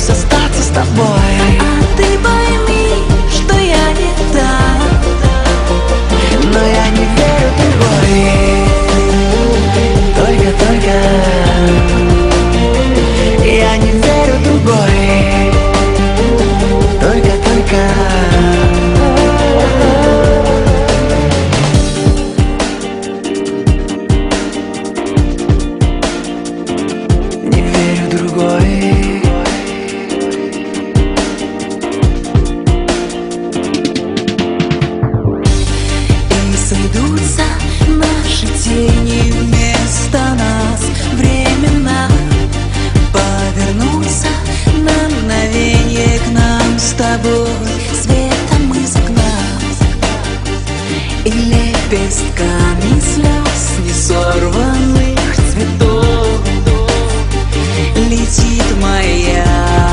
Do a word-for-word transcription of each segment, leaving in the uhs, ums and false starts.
боюсь остаться с тобой. А ты пойми, что я не та, но я не верю в другой. Только-только я не верю в другой. Только-только не верю в другой. сойдутся наши тени вместо нас временно, повернутся на мгновенье к нам с тобой светом из окна и лепестками слез несорванных цветов летит моя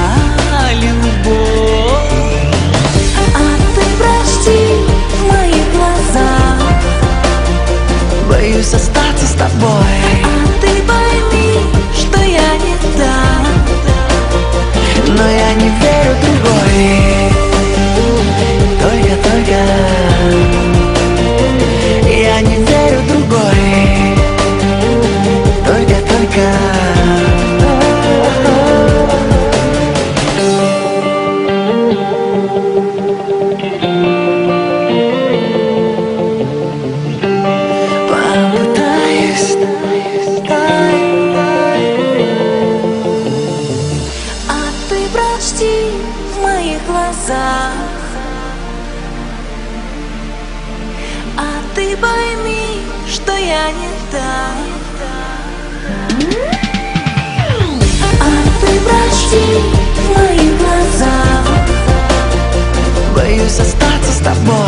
любовь. А ты прости в моих глазах, боюсь остаться с тобой. а ты пойми, что я не та, но я не верю в другой. Только-только я не верю в другой. Только-только попытаюсь. а ты прочти в моих глазах, а ты пойми, что я не та. А ты прочти в моих глазах, Боюсь остаться с тобой.